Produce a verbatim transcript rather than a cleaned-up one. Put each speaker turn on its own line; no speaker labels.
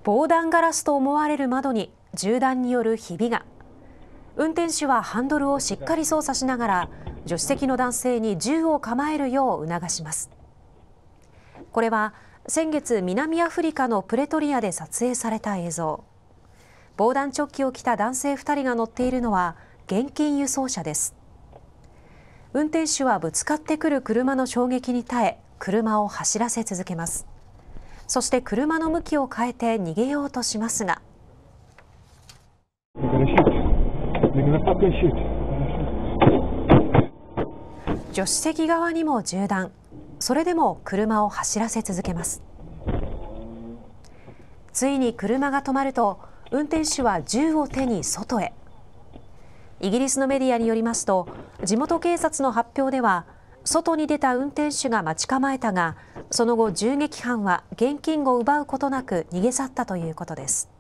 防弾ガラスと思われる窓に銃弾によるひびが。運転手はハンドルをしっかり操作しながら助手席の男性に銃を構えるよう促します。これは先月、南アフリカのプレトリアで撮影された映像。防弾チョッキを着た男性ふたりが乗っているのは現金輸送車です。運転手はぶつかってくる車の衝撃に耐え、車を走らせ続けます。そして車の向きを変えて逃げようとしますが、助手席側にも銃弾。それでも車を走らせ続けます。ついに車が止まると、運転手は銃を手に外へ。イギリスのメディアによりますと、地元警察の発表では、外に出た運転手が待ち構えたが、その後、銃撃犯は現金を奪うことなく逃げ去ったということです。